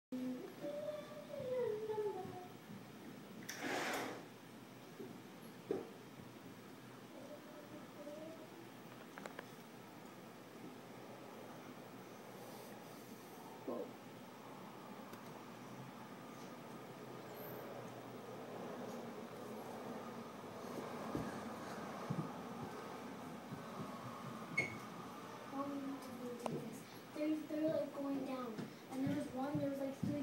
They're like going down, and there was like 3